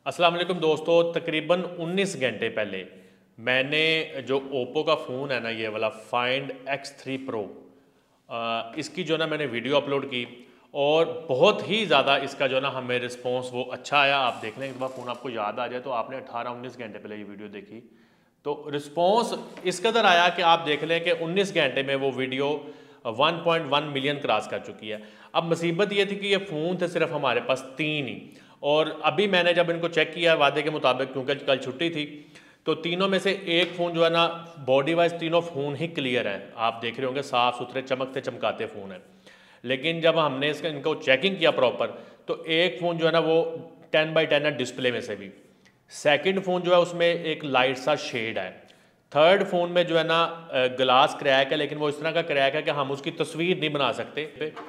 अस्सलाम वालेकुम दोस्तों, तकरीबन 19 घंटे पहले मैंने जो ओप्पो का फ़ोन है ना, ये वाला फाइंड X3 Pro, इसकी जो ना मैंने वीडियो अपलोड की और बहुत ही ज़्यादा इसका जो ना हमें रिस्पॉन्स वो अच्छा आया। आप देखने के बाद फ़ोन आपको याद आ जाए तो आपने 18-19 घंटे पहले ये वीडियो देखी, तो रिस्पॉन्स इस कदर आया कि आप देख लें कि 19 घंटे में वो वीडियो 1.1 मिलियन क्रॉस कर चुकी है। अब मुसीबत ये थी कि ये फ़ोन थे सिर्फ हमारे पास 3 ही, और अभी मैंने जब इनको चेक किया वादे के मुताबिक, क्योंकि कल छुट्टी थी, तो तीनों में से एक फ़ोन जो है ना, बॉडी वाइज तीनों फ़ोन ही क्लियर हैं। आप देख रहे होंगे साफ़ सुथरे चमकते चमकाते फ़ोन हैं। लेकिन जब हमने इसका इनको चेकिंग किया प्रॉपर, तो एक फ़ोन जो है ना वो 10x10 है डिस्प्ले में से भी। सेकंड फ़ोन जो है उसमें एक लाइट सा शेड है। थर्ड फ़ोन में जो है ना ग्लास क्रैक है, लेकिन वो इस तरह का क्रैक है कि हम उसकी तस्वीर नहीं बना सकते।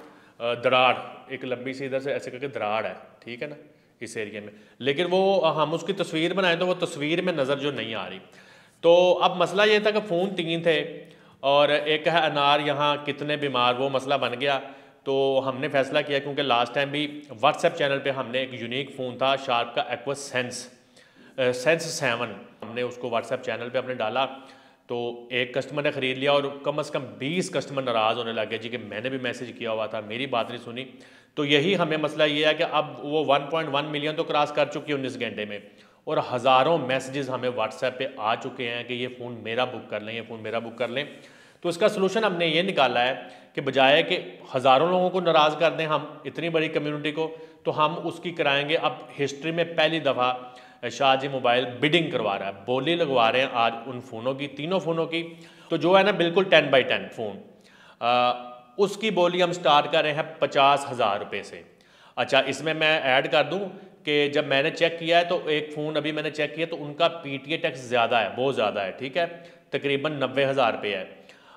दरार एक लंबी सी इधर से ऐसे करके दरार है, ठीक है ना, इस एरिया में। लेकिन वो हम उसकी तस्वीर बनाएं तो वो तस्वीर में नज़र जो नहीं आ रही। तो अब मसला ये था कि फ़ोन 3 थे और एक है अनार, यहाँ कितने बीमार, वो मसला बन गया। तो हमने फैसला किया, क्योंकि लास्ट टाइम भी व्हाट्सएप चैनल पे हमने एक यूनिक फ़ोन था शार्प का एक्वा सेंस 7, हमने उसको व्हाट्सएप चैनल पे अपने डाला। तो एक कस्टमर ने ख़रीद लिया और कम से कम 20 कस्टमर नाराज़ होने लगे जी कि मैंने भी मैसेज किया हुआ था, मेरी बात नहीं सुनी। तो यही हमें मसला ये है कि अब वो 1.1 मिलियन तो क्रॉस कर चुकी है 19 घंटे में, और हज़ारों मैसेजेस हमें व्हाट्सएप पे आ चुके हैं कि ये फ़ोन मेरा बुक कर लें, ये फ़ोन मेरा बुक कर लें। तो इसका सलूशन हमने ये निकाला है कि बजाय कि हज़ारों लोगों को नाराज़ कर दें हम, इतनी बड़ी कम्युनिटी को, तो हम उसकी कराएंगे। अब हिस्ट्री में पहली दफ़ा शाहजी मोबाइल बिडिंग करवा रहा है, बोली लगवा रहे हैं आज उन फ़ोनों की, तीनों फ़ोनों की। तो जो है ना बिल्कुल 10x10 फ़ोन, उसकी बोली हम स्टार्ट कर रहे हैं 50,000 रुपये से। अच्छा, इसमें मैं ऐड कर दूं कि जब मैंने चेक किया है तो एक फ़ोन अभी मैंने चेक किया तो उनका PTA टैक्स ज़्यादा है, बहुत ज़्यादा है, ठीक है, तकरीबन 90,000 रुपये है।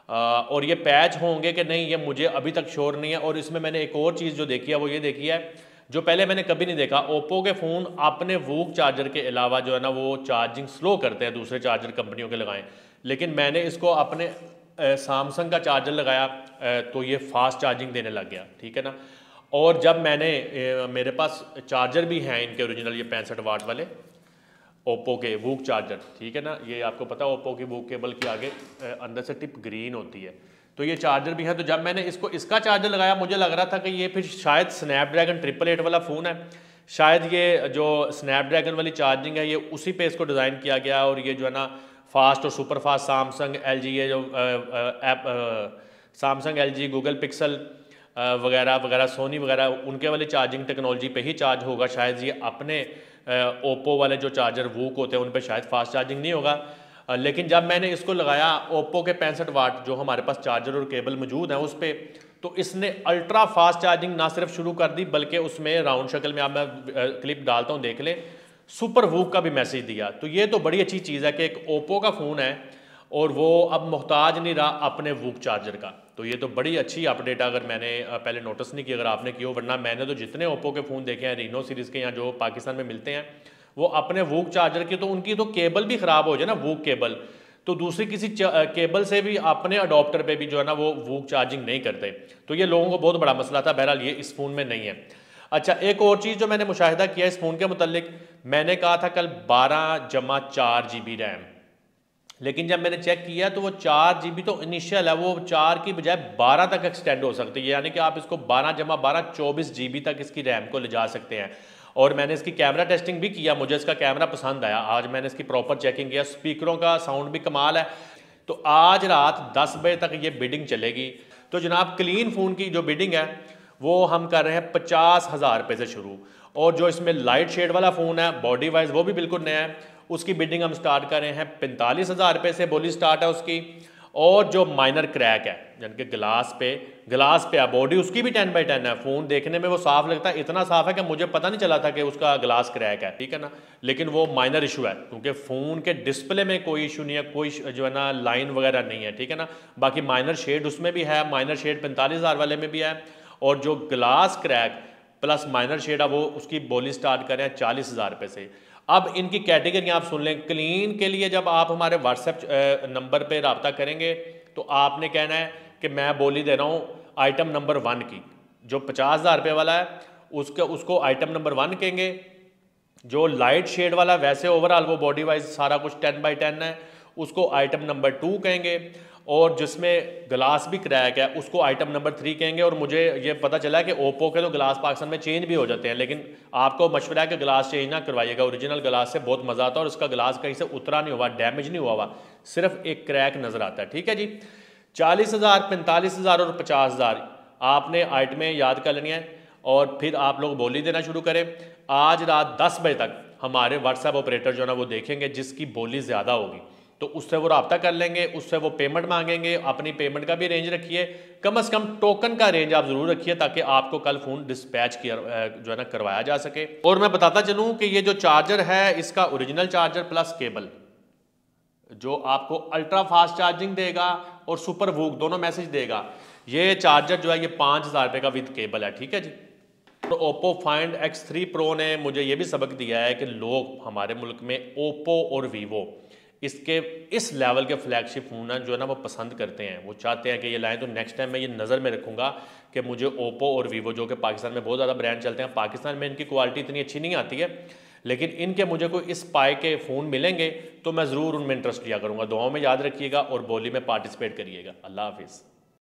और ये पैच होंगे कि नहीं, ये मुझे अभी तक श्योर नहीं है। और इसमें मैंने एक और चीज़ जो देखी है वो ये देखी है, जो पहले मैंने कभी नहीं देखा, ओप्पो के फ़ोन अपने वूक चार्जर के अलावा जो है ना वो चार्जिंग स्लो करते हैं, दूसरे चार्जर कंपनियों के लगाएं। लेकिन मैंने इसको अपने सैमसंग का चार्जर लगाया तो ये फास्ट चार्जिंग देने लग गया, ठीक है ना। और जब मैंने मेरे पास चार्जर भी हैं इनके ओरिजिनल, ये 65 वाट वाले ओप्पो के वूक चार्जर, ठीक है ना, ये आपको पता है ओप्पो की वूक केबल की आगे अंदर से टिप ग्रीन होती है, तो ये चार्जर भी है। तो जब मैंने इसका चार्जर लगाया, मुझे लग रहा था कि ये फिर शायद स्नैपड्रैगन 888 वाला फ़ोन है, शायद ये जो स्नैपड्रैगन वाली चार्जिंग है ये उसी पे इसको डिज़ाइन किया गया। और ये जो है ना फास्ट और सुपर फास्ट सैमसंग LG, ये जो app Samsung LG Google Pixel वगैरह वगैरह, सोनी वगैरह, उनके वाली चार्जिंग टेक्नोलॉजी पे ही चार्ज होगा। शायद ये अपने ओप्पो वाले जो चार्जर वूक होते हैं उन पे शायद फास्ट चार्जिंग नहीं होगा। लेकिन जब मैंने इसको लगाया ओप्पो के 65 वाट जो हमारे पास चार्जर और केबल मौजूद है उस पर, तो इसने अल्ट्रा फास्ट चार्जिंग ना सिर्फ शुरू कर दी, बल्कि उसमें राउंड शक्ल में, आप मैं क्लिप डालता हूँ देख लें, सुपर वूक का भी मैसेज दिया। तो ये तो बड़ी अच्छी चीज़ है कि एक ओप्पो का फ़ोन है और वो अब मोहताज नहीं रहा अपने वूक चार्जर का। तो ये तो बड़ी अच्छी अपडेट है, अगर मैंने पहले नोटिस नहीं किया, अगर आपने किया, वरना मैंने तो जितने ओप्पो के फ़ोन देखे हैं रीनो सीरीज़ के, यहाँ जो पाकिस्तान में मिलते हैं, वो अपने वूक चार्जर की, तो उनकी तो केबल भी ख़राब हो जाए ना, वूक केबल, तो दूसरी किसी केबल से भी अपने अडोप्टर पे भी जो है ना वो वूक चार्जिंग नहीं करते। तो ये लोगों को बहुत बड़ा मसला था, बहरहाल ये इस फ़ोन में नहीं है। अच्छा, एक और चीज़ जो मैंने मुशाहिदा किया इस फ़ोन के मुतल्लिक, मैंने कहा था कल 12 + 4 GB रैम, लेकिन जब मैंने चेक किया तो वो 4 GB तो इनिशियल है, वो 4 की बजाय 12 तक एक्सटेंड हो सकती है, यानी कि आप इसको 12 + 12 24 GB तक इसकी रैम को ले जा सकते हैं। और मैंने इसकी कैमरा टेस्टिंग भी किया, मुझे इसका कैमरा पसंद आया। आज मैंने इसकी प्रॉपर चेकिंग किया, स्पीकरों का साउंड भी कमाल है। तो आज रात 10 बजे तक ये बिडिंग चलेगी। तो जनाब क्लीन फ़ोन की जो बिडिंग है वो हम कर रहे हैं 50,000 रुपये से शुरू, और जो इसमें लाइट शेड वाला फ़ोन है बॉडी वाइज वो भी बिल्कुल नया है, उसकी बिडिंग हम स्टार्ट कर रहे हैं 45,000 रुपये से, बोली स्टार्ट है उसकी। और जो माइनर क्रैक है यानी कि ग्लास पे है बॉडी, उसकी भी 10x10 है। फ़ोन देखने में वो साफ़ लगता है, इतना साफ़ है कि मुझे पता नहीं चला था कि उसका ग्लास क्रैक है, ठीक है ना। लेकिन वो माइनर इशू है, क्योंकि फ़ोन के डिस्प्ले में कोई इशू नहीं है, कोई जो है ना लाइन वगैरह नहीं है, ठीक है ना। बाकी माइनर शेड उसमें भी है, माइनर शेड 45,000 वाले में भी है। और जो glass crack plus minor shade है वो उसकी बोली स्टार्ट करें 40,000 रुपये से। अब इनकी कैटेगरी आप सुन लें। क्लीन के लिए जब आप हमारे व्हाट्सएप नंबर पे रब्ता करेंगे तो आपने कहना है कि मैं बोली दे रहा हूँ आइटम नंबर 1 की, जो 50,000 रुपये वाला है उसको आइटम नंबर 1 कहेंगे। जो लाइट शेड वाला वैसे ओवरऑल वो बॉडी वाइज सारा कुछ 10x10 है, उसको आइटम नंबर 2 कहेंगे। और जिसमें ग्लास भी क्रैक है उसको आइटम नंबर 3 कहेंगे। और मुझे ये पता चला कि ओप्पो के तो ग्लास पाकिस्तान में चेंज भी हो जाते हैं, लेकिन आपको मशवरा है कि ग्लास चेंज ना करवाइएगा। ओरिजिनल ग्लास से बहुत मज़ा आता है और उसका ग्लास कहीं से उतरा नहीं हुआ, डैमेज नहीं हुआ, सिर्फ एक क्रैक नज़र आता है। ठीक है जी, 40,000, 45,000 और 50,000 आपने आइटमें याद कर लेनी है और फिर आप लोग बोली देना शुरू करें। आज रात 10 बजे तक हमारे व्हाट्सएप ऑपरेटर जो है ना वो देखेंगे, जिसकी बोली ज़्यादा होगी तो उससे वो रब्ता कर लेंगे, उससे वो पेमेंट मांगेंगे। अपनी पेमेंट का भी रेंज रखिए, कम से कम टोकन का रेंज आप ज़रूर रखिए ताकि आपको कल फ़ोन डिस्पैच किया जो है ना करवाया जा सके। और मैं बताता चलूँ कि ये जो चार्जर है इसका ओरिजिनल चार्जर प्लस केबल जो आपको अल्ट्रा फास्ट चार्जिंग देगा और सुपर वूक दोनों मैसेज देगा। ये चार्जर जो है ये 5,000 रुपये का विद केबल है। ठीक है जी। तो ओप्पो फाइंड X3 प्रो ने मुझे ये भी सबक दिया है कि लोग हमारे मुल्क में ओप्पो और वीवो इसके इस लेवल के फ्लैगशिप फ़ोन जो है ना वो पसंद करते हैं, वो चाहते हैं कि ये लाएं। तो नेक्स्ट टाइम मैं ये नज़र में रखूँगा कि मुझे ओप्पो और वीवो जो कि पाकिस्तान में बहुत ज़्यादा ब्रांड चलते हैं, पाकिस्तान में इनकी क्वालिटी इतनी अच्छी नहीं आती है, लेकिन इनके मुझे कोई इस पाए के फ़ोन मिलेंगे तो मैं ज़रूर उनमें इंटरेस्ट लिया करूँगा। दुआओं में याद रखिएगा और बोली में पार्टिसिपेट करिएगा। अल्लाह हाफिज़।